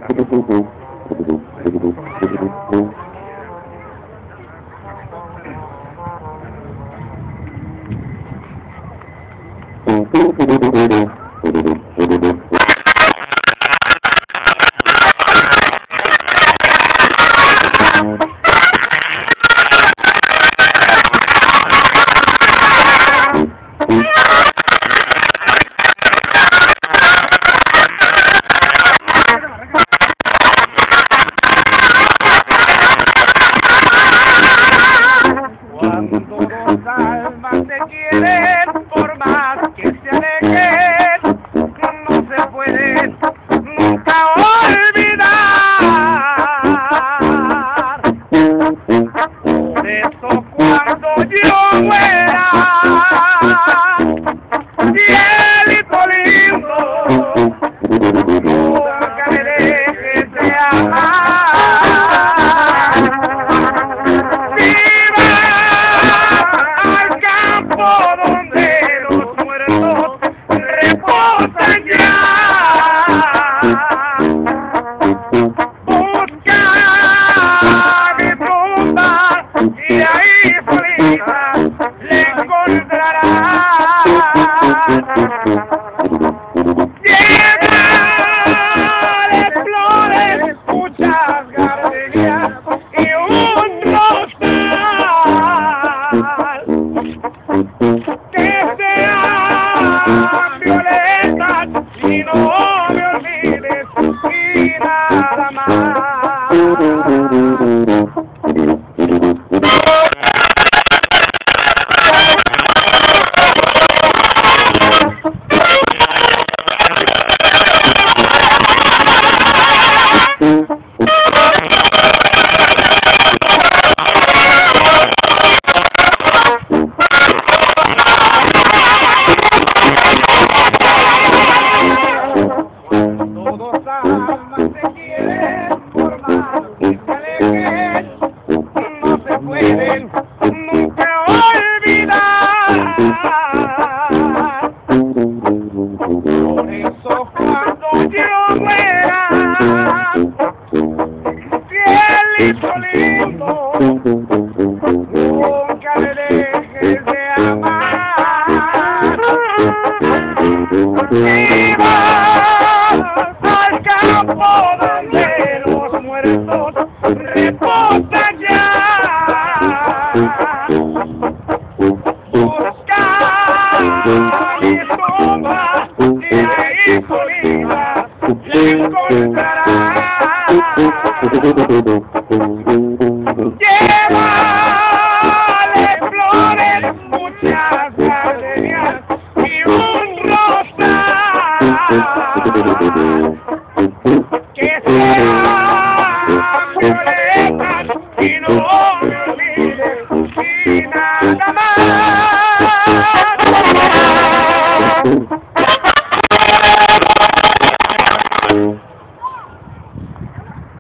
Cuando dos almas se quieren, por más que se alejen, no se pueden nunca olvidar. Por eso cuando yo muera, cielito lindo, nunca me dejes de amar. ¡Viva al campo donde los muertos reposan ya! Busca mi tumba y ahí solita le encontrarás. Llévale flores, muchas gardenias y un rosal que sean violetas y no me olvides y nada más. Dos almas se quieren, por más que se alejen, no se pueden nunca olvidar. Por eso cuando yo muera, cielito lindo, nunca me dejes de amar. ¡Viva al campo donde los muertos reposan ya! Busca mi tumba y ahí solita le encontrarás. Llévale flores, muchas gardenias y un rosal que sean violetas y no me olvides y nada más.